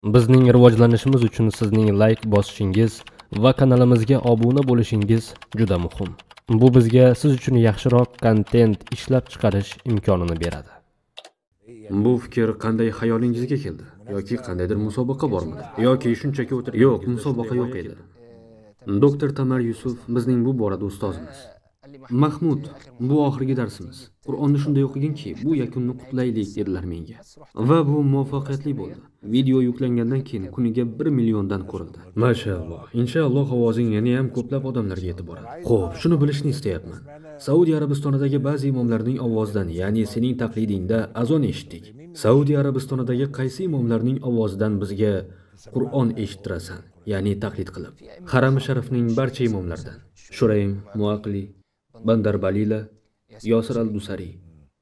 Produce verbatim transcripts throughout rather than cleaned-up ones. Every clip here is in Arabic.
Bizning rivojlanishimiz uchun sizning like bosishingiz va kanalimizga obuna bo'lishingiz juda muhim. Bu bizga siz uchun yaxshiroq kontent ishlab chiqarish imkonini beradi. Bu fikr qanday xayolingizga keldi? Yoki qandaydir musobaqa bormidi? Yoki shunchaki o'tir? Yo'q, musobaqa yo'q edi. Doktor Tamar Yusuf bizning bu borada ustozimiz. Mahmud, bu oxirgi darsimiz. Qur'onni shunday o'qiginki, bu yakunni qutlaylik dedilar menga. Va bu muvaffaqiyatli bo'ldi. Video yuklangandan keyin kuniga bir milliondan ko'rildi. Mashalloh. Inshaalloh ovozing yana ham ko'plab odamlarga yetib boradi. Xo'p, shuni bilishni istayapman. Saudiya Arabistonidagi ba'zi imomlarning ovozidan, ya'ni sening taqlidingda azon eshitdik. Saudiya Arabistonidagi qaysi imomlarning ovozidan bizga Qur'on eshittirasan, ya'ni taqlid qilib? Haram-i Sharifning barcha imomlaridan. Shuraym, Muaqli, Bandar Balila, Yosir al-Dusari.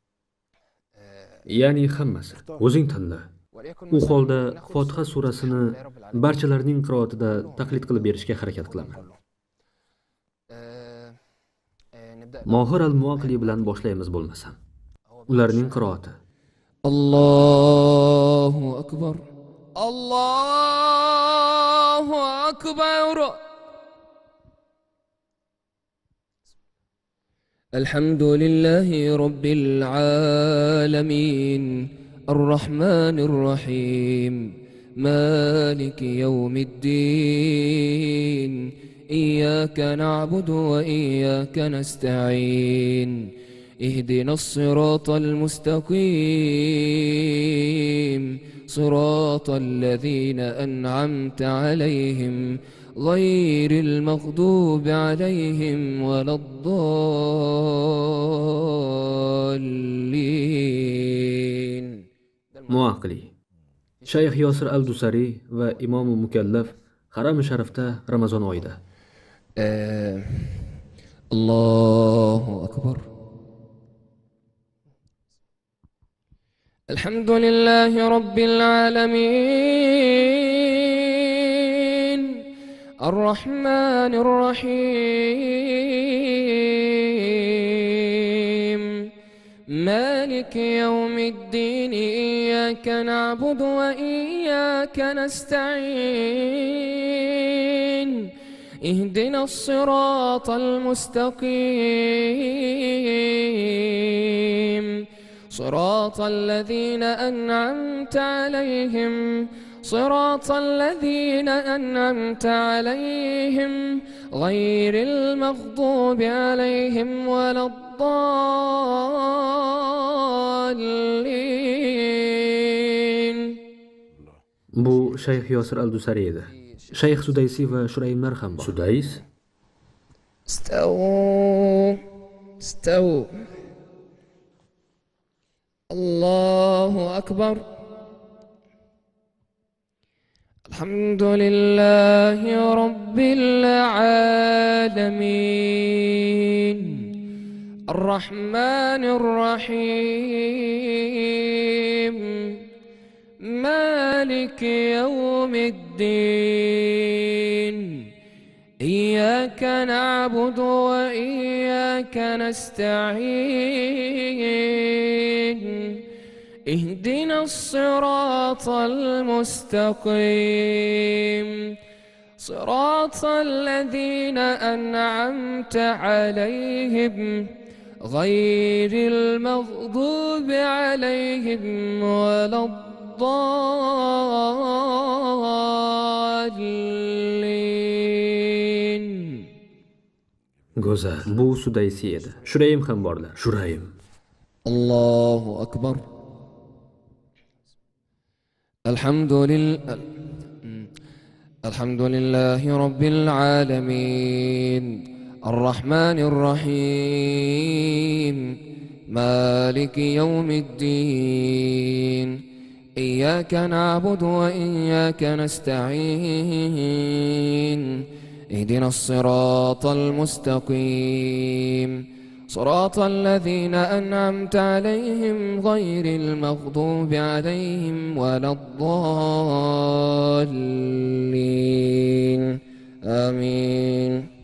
Ya'ni hammasi. O'zing tanla. U holda Fotiha surasini barchalarning qiroatida taqlid qilib berishga harakat qilaman. Mohir al-Muaqli bilan boshlaymiz bo'lmasam. Ularning qiroati. Allohu akbar. Allohu akbar. الحمد لله رب العالمين الرحمن الرحيم مالك يوم الدين إياك نعبد وإياك نستعين اهدنا الصراط المستقيم صراط الذين أنعمت عليهم غير المغضوب عليهم ولا الضالين. Muaqli. Shayx Yosir al-Dusari va Imom Mukallaf Haram-i Sharifda Ramazon oyida. Allohu akbar. Alhamdulillahi rabbil alamin. الرحمن الرحيم مالك يوم الدين إياك نعبد وإياك نستعين اهدنا الصراط المستقيم صراط الذين أنعمت عليهم صراط الذين أنعمت عليهم غير المغضوب عليهم ولا الضالين. Bu Shayx Yosir al-Dusari edi. Shayx Sudaysi va Shuraymlar ham bor. Sudays? استووا استووا الله أكبر. الحمد لله رب العالمين الرحمن الرحيم مالك يوم الدين إياك نعبد وإياك نستعين اهدنا الصراط المستقيم صراط الذين أنعمت عليهم غير المغضوب عليهم ولا الضالين. Go'zal. Bu Sudaysi edi. Shuraym ham borlar. Shuraym. Allohu akbar. الحمد لله الحمد لله رب العالمين الرحمن الرحيم مالك يوم الدين إياك نعبد وإياك نستعين اهدنا الصراط المستقيم صراط الذين أنعمت عليهم غير المغضوب عليهم ولا الضالين. آمين.